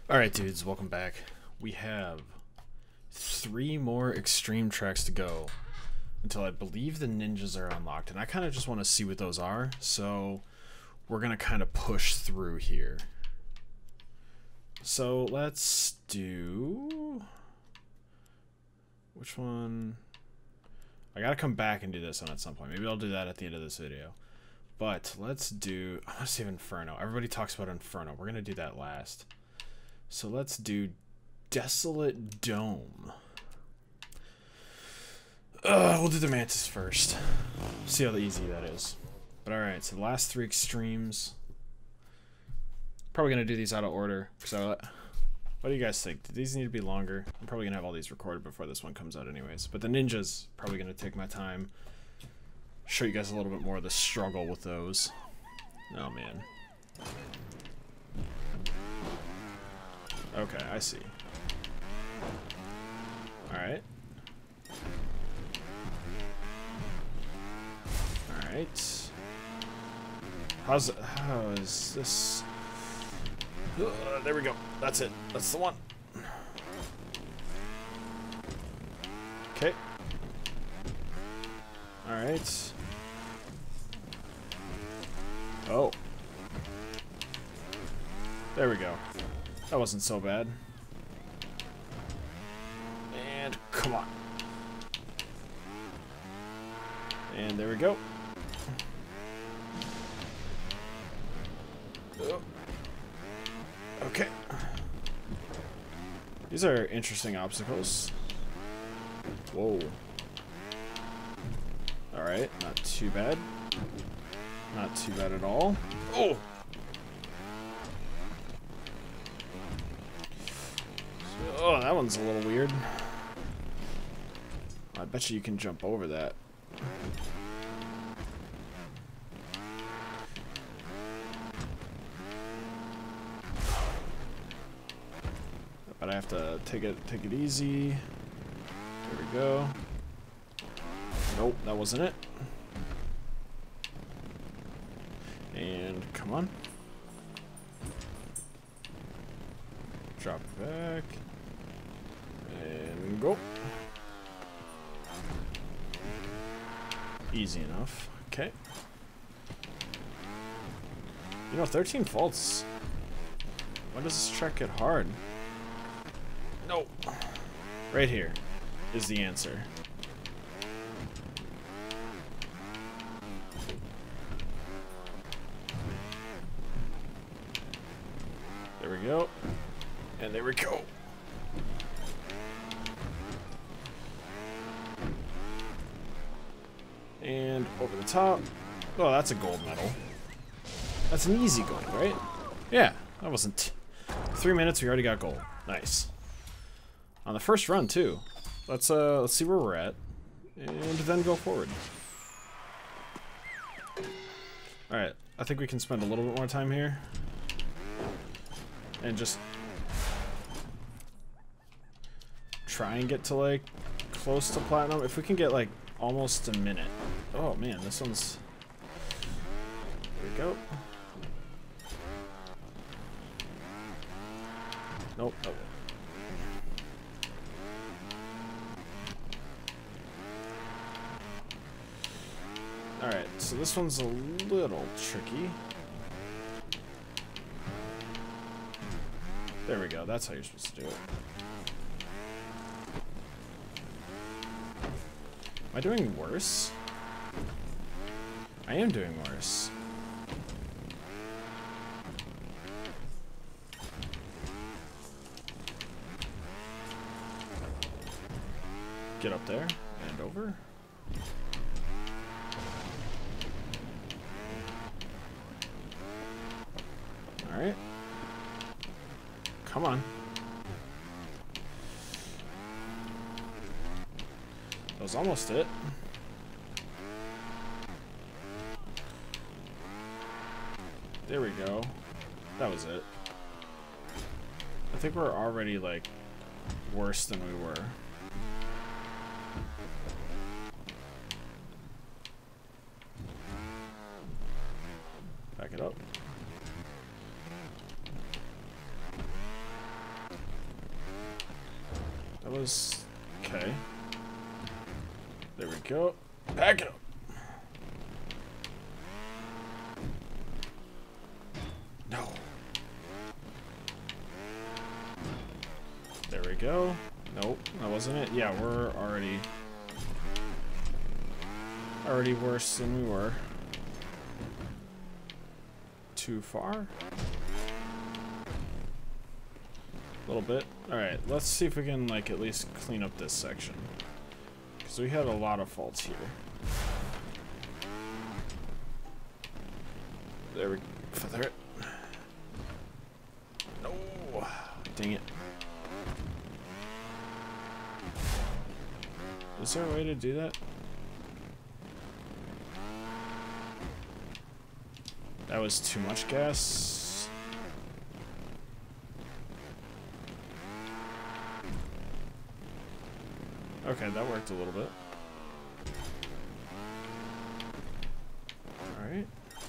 Alright dudes, welcome back. We have 3 more extreme tracks to go until I believe the ninjas are unlocked, and I kind of just want to see what those are, so we're going to kind of push through here. So let's do... which one? I gotta come back and do this one at some point. Maybe I'll do that at the end of this video. But let's do... I want to save Inferno. Everybody talks about Inferno. We're going to do that last. So let's do Desolate Dome. We'll do the Mantis first. See how easy that is. But alright, so the last 3 extremes. Probably going to do these out of order. So, what do you guys think? Do these need to be longer? I'm probably going to have all these recorded before this one comes out anyways. But the ninjas, probably going to take my time. Show you guys a little bit more of the struggle with those. Oh man. Okay, I see. Alright. Alright. How is this? There we go. That's it. That's the one. Okay. Alright. Oh. There we go. That wasn't so bad. And come on. And there we go. Oh. Okay. These are interesting obstacles. Whoa. Alright, not too bad. Not too bad at all. Oh! Oh, that one's a little weird. I bet you can jump over that. But I have to take it easy. There we go. Nope, that wasn't it. And come on. Drop it back. And go. Easy enough. Okay. You know, 13 faults. Why does this track get hard? No. Right here is the answer. There we go. And there we go. And over the top. Oh, that's a gold medal. That's an easy gold, right? Yeah, that wasn't 3 minutes. We already got gold. Nice. On the first run too. Let's see where we're at, and then go forward. All right, I think we can spend a little bit more time here, and just try and get to like close to platinum. If we can get like almost a minute. Oh man, this one's... There we go. Nope. Oh. Alright, so this one's a little tricky. There we go, that's how you're supposed to do it. Am I doing worse? I am doing worse. Get up there and over. Alright. Come on. That was almost it. There we go. That was it. I think we're already, like, worse than we were. Back it up. was okay. There we go. Back it up. No. There we go. Nope, that wasn't it. Yeah, we're already worse than we were. Too far? A little bit. Alright, let's see if we can, like, at least clean up this section. Because we had a lot of faults here. There we go. Feather it. No! Dang it. Is there a way to do that? That was too much gas. Okay, that worked a little bit. Alright.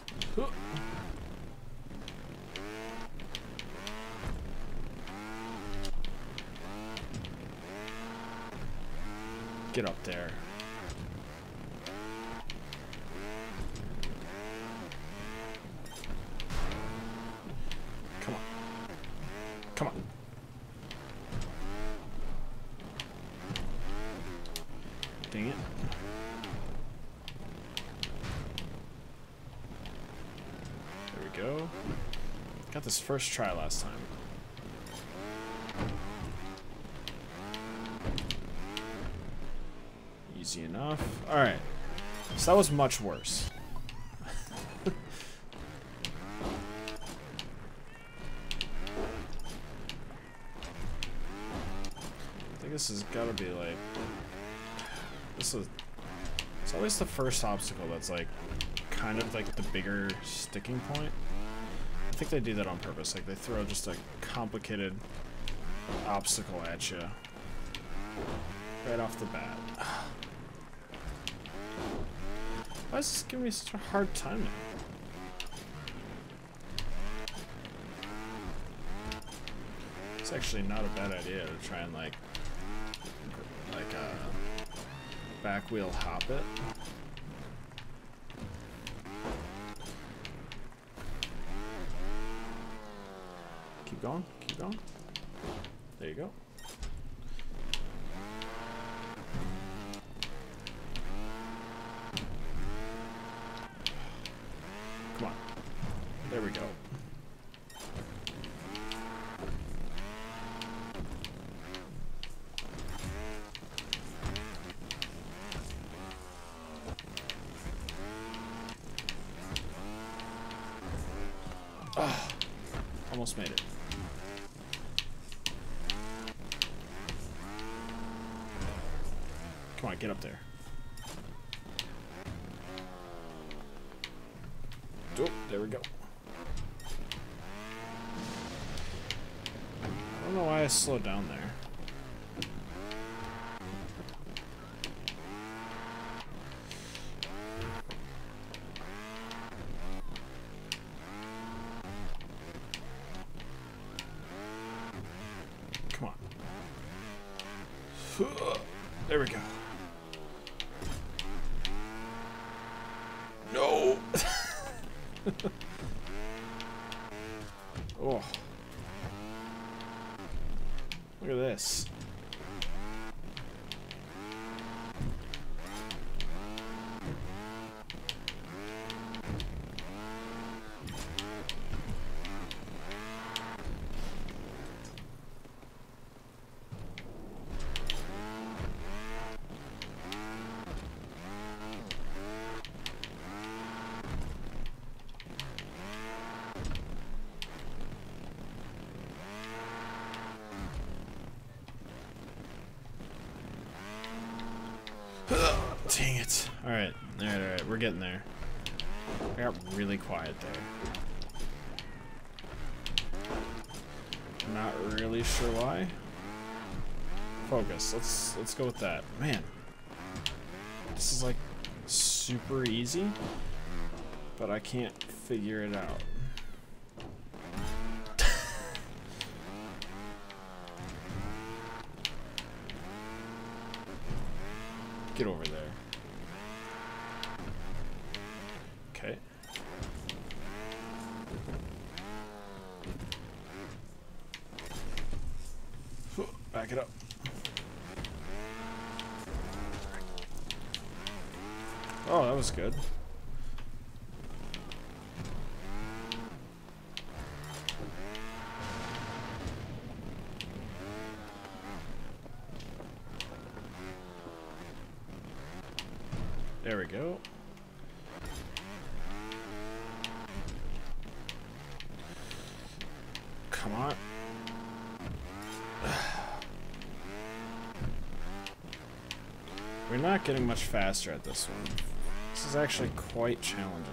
Get up there. Come on. Come on. Dang it. There we go. Got this first try last time. Easy enough. Alright. So that was much worse. I think this has got to be like... It's always the first obstacle that's like kind of like the bigger sticking point. I think they do that on purpose. Like they throw just a complicated obstacle at you right off the bat. Why is this giving me such a hard time now? It's actually not a bad idea to try and like back wheel hop it. Keep going, keep going. There you go. Come on. There we go. Oh, almost made it. Come on, get up there. Oh, there we go. I don't know why I slowed down there. Come on. There we go. No! Oh. Look at this. Dang it. Alright, alright, we're getting there. I got really quiet there. Not really sure why. Focus, let's go with that. Man. This is like super easy, but I can't figure it out. Get over there. Okay. Back it up. Oh, that was good. There we go. Come on. We're not getting much faster at this one. This is actually quite challenging.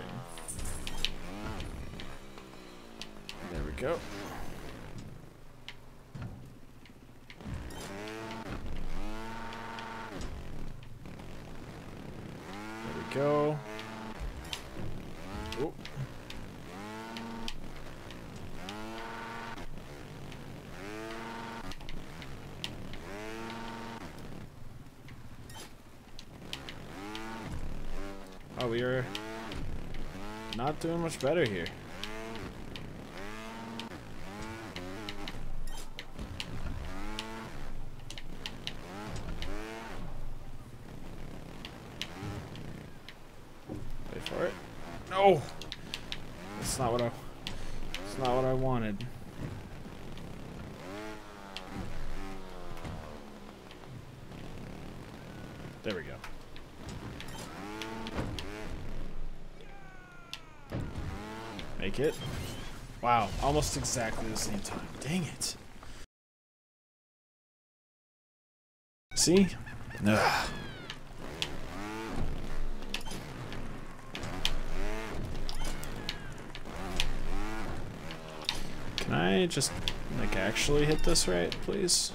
There we go. There we go. Oh. Oh, we are not doing much better here. Wait for it. No! That's not what I wanted. There we go. Make it. Wow, almost exactly the same time. Dang it. See? Ugh. Can I just, like, actually hit this right, please?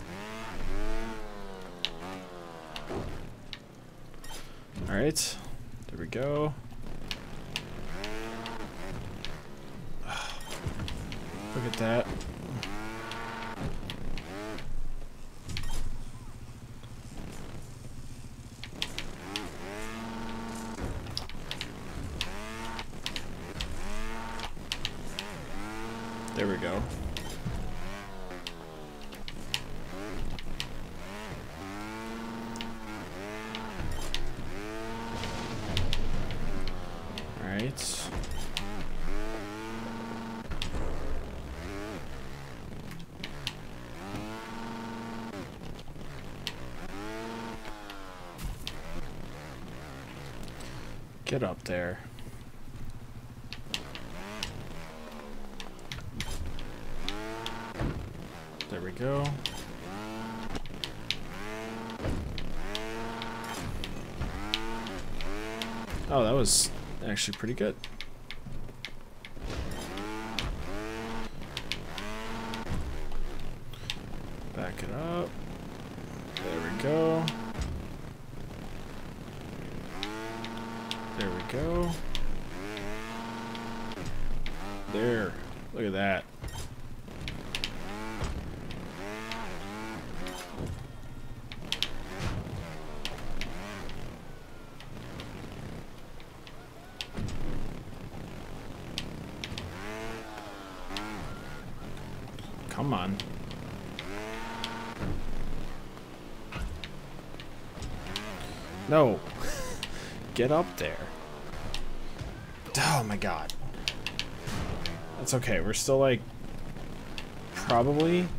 Alright. There we go. Look at that. There we go. All right. Get up there. There we go. Oh, that was actually pretty good. Back it up. There we go. There we go. There. Look at that. Come on. No. Get up there. Oh my god. That's okay. We're still like probably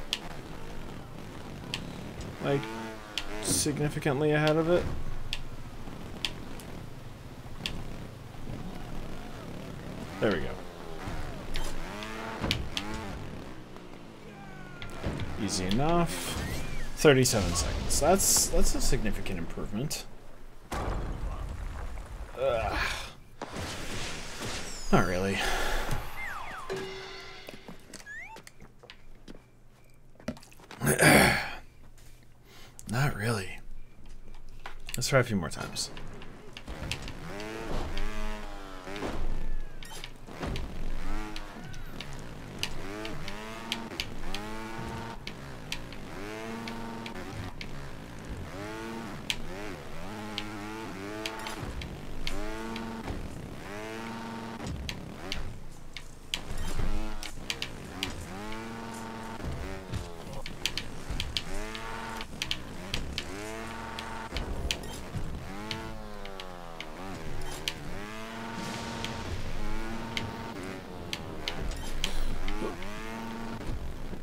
like significantly ahead of it. There we go. Easy enough. 37 seconds. That's a significant improvement. Ugh. Not really. Not really. Let's try a few more times.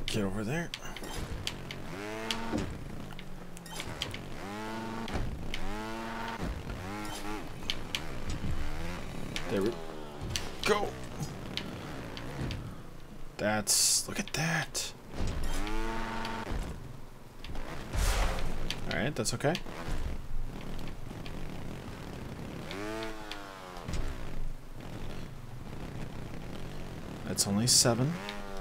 Get over there. There we go. Look at that. Alright, that's okay. That's only 7.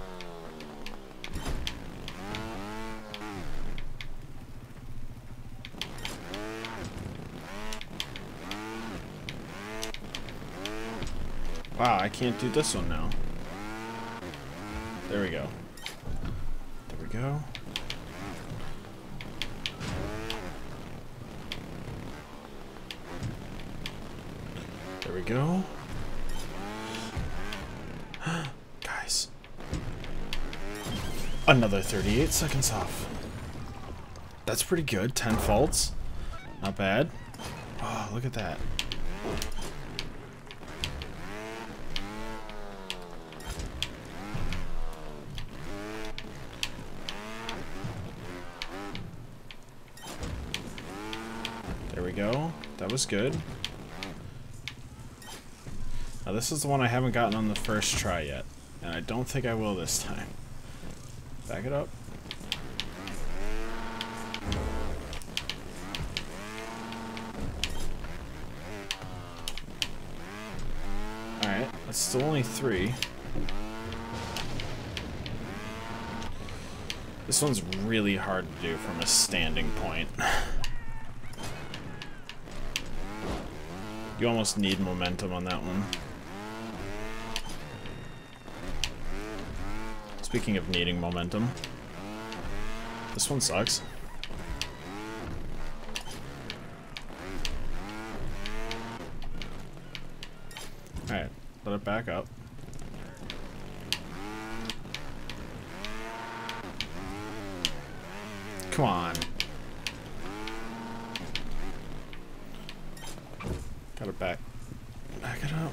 Wow, I can't do this one now. There we go. There we go. There we go. Guys. Another 38 seconds off. That's pretty good. 10 faults. Not bad. Oh, look at that. There we go. That was good. Now this is the one I haven't gotten on the first try yet, and I don't think I will this time. Back it up. Alright, that's still only 3. This one's really hard to do from a standing point. You almost need momentum on that one. Speaking of needing momentum, this one sucks. Alright, let it back up. Come on. Gotta back it up.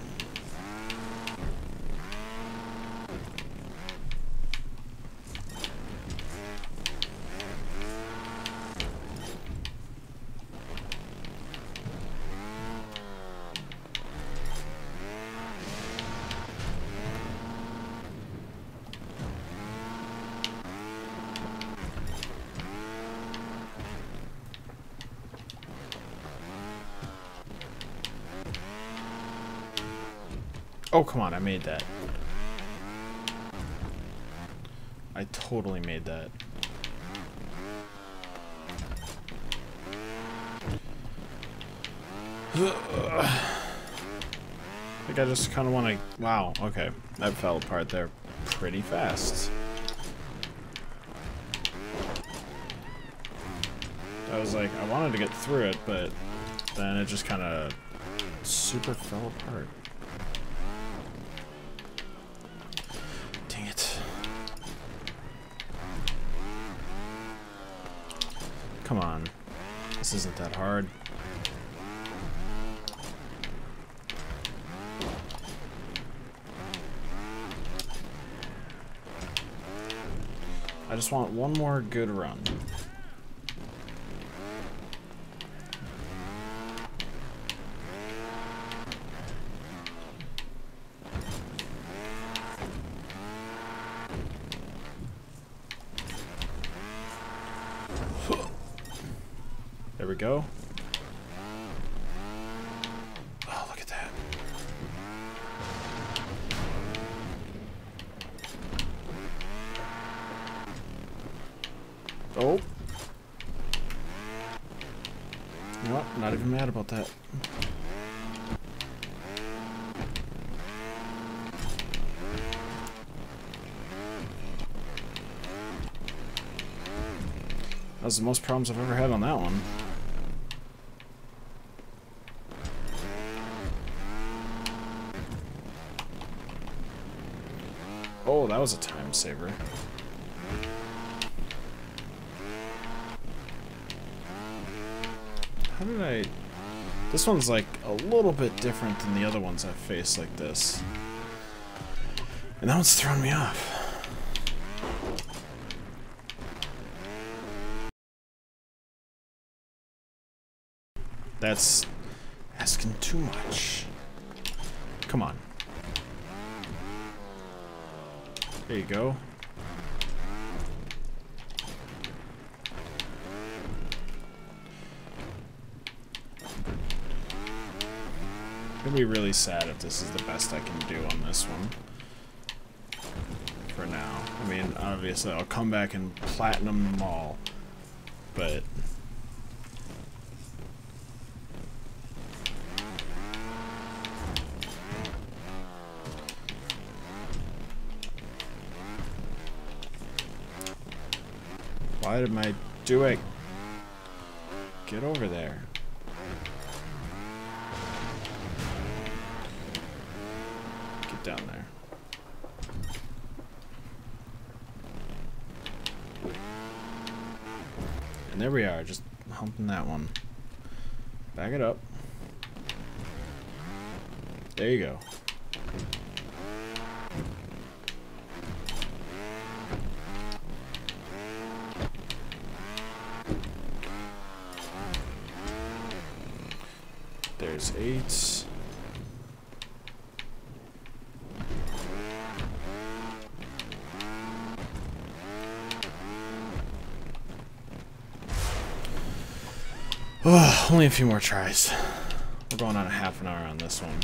Oh, come on, I made that. I totally made that. I think I just kind of want to... Wow, okay. That fell apart there pretty fast. I was like, I wanted to get through it, but then it just kind of super fell apart. Dang it. Come on. This isn't that hard. I just want one more good run. There we go. Oh, look at that. Oh. You know what? Not even mad about that. That was the most problems I've ever had on that one. Oh, that was a time saver. How did I... This one's like a little bit different than the other ones I've faced like this. And that one's thrown me off. That's asking too much. Come on. There you go. I'm gonna be really sad if this is the best I can do on this one. For now. I mean, obviously I'll come back and platinum them all. But... why am I doing? Get over there. Get down there. And there we are, just humping that one. Back it up. There you go. There's 8. Oh, only a few more tries. We're going on a half an hour on this one.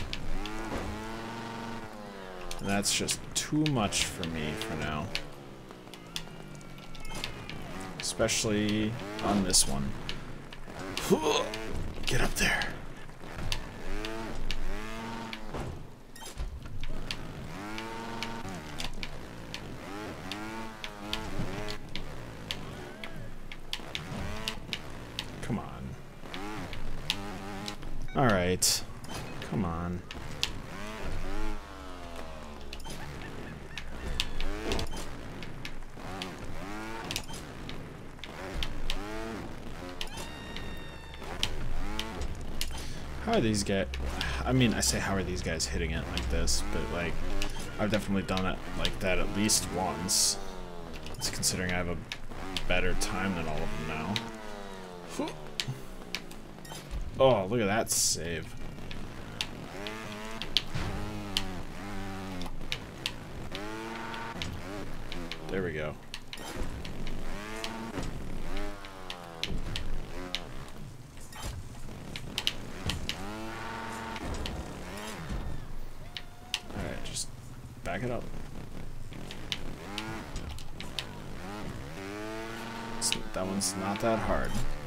And that's just too much for me for now. Especially on this one. Get up there. Come on. All right. Come on. How are these guys? I mean, I say how are these guys hitting it like this, but like, I've definitely done it like that at least once. It's considering I have a better time than all of them now. Oh, look at that save. There we go. Alright, just back it up. That one's not that hard.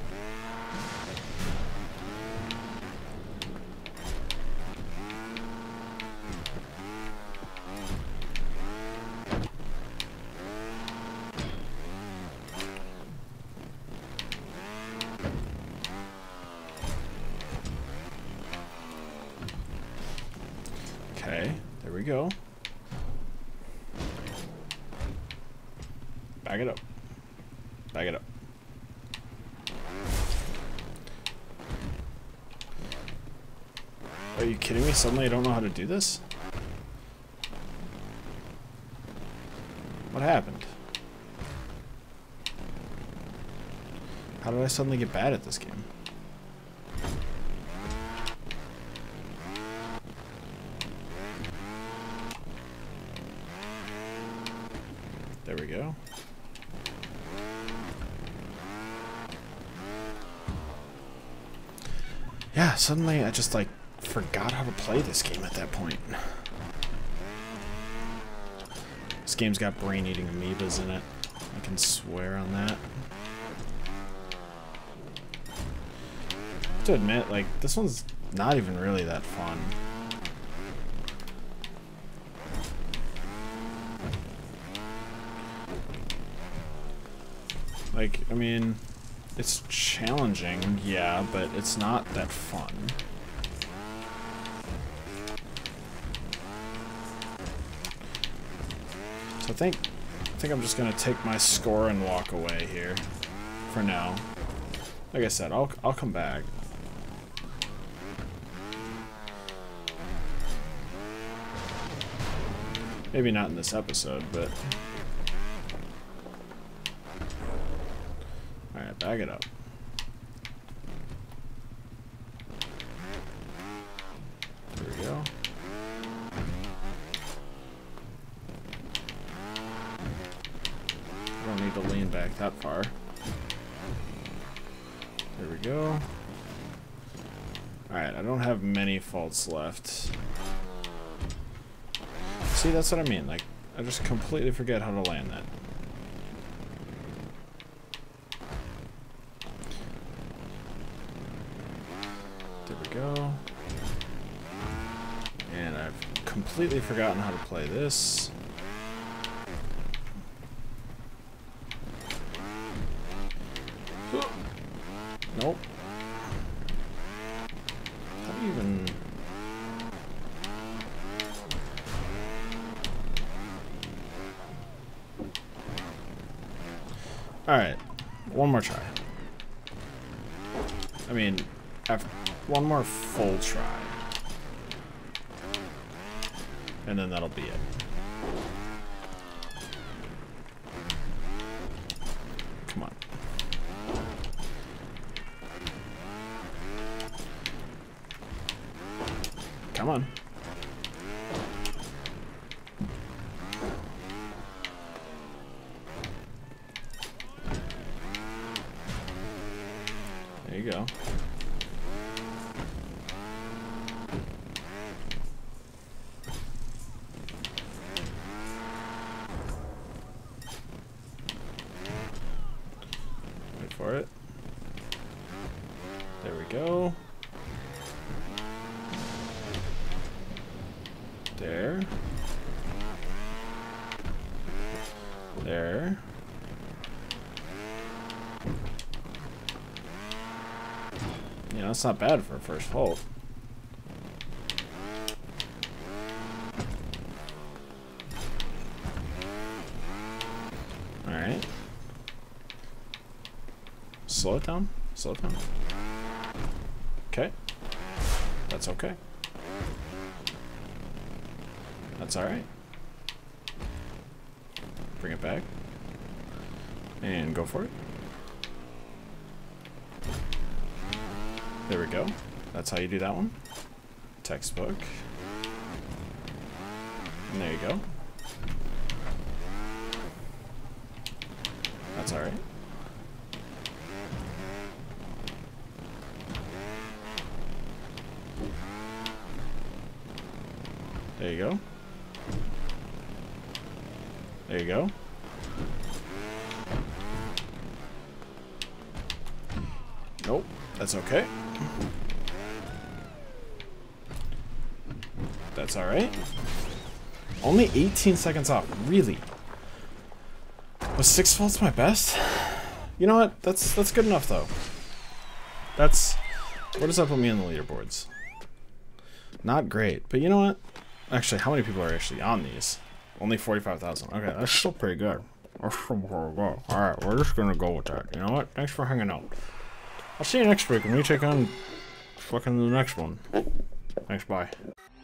Okay, there we go. Back it up. Back it up. Are you kidding me? Suddenly I don't know how to do this? What happened? How did I suddenly get bad at this game? There we go. Yeah, suddenly I just like forgot how to play this game at that point. This game's got brain-eating amoebas in it. I can swear on that. To admit, like, this one's not even really that fun. Like, I mean, it's challenging, yeah, but it's not that fun. So I think I'm just gonna take my score and walk away here for now. Like I said, I'll come back. Maybe not in this episode, but alright, back it up. lean back that far. There we go. Alright, I don't have many faults left. See, that's what I mean. Like, I just completely forget how to land that. There we go. And I've completely forgotten how to play this. Nope. How do you even... Alright, one more try. I mean, after one more full try. And then that'll be it. Come on. Come on. There you go. Wait for it. There we go. There. There. Yeah, that's not bad for a first fault. Alright. Slow it down. Slow it down. Okay. That's okay. That's alright. Bring it back. And go for it. There we go. That's how you do that one. Textbook. And there you go. That's alright. There you go. There you go. Nope, that's okay. That's alright. Only 18 seconds off, really? Was 6 faults my best? You know what? That's good enough though. That's what does that put me on the leaderboards? Not great, but you know what? Actually, how many people are actually on these? Only 45,000. Okay, that's still pretty good. That's still pretty good. Alright, we're just gonna go with that. You know what? Thanks for hanging out. I'll see you next week when we take on fucking the next one. Thanks, bye.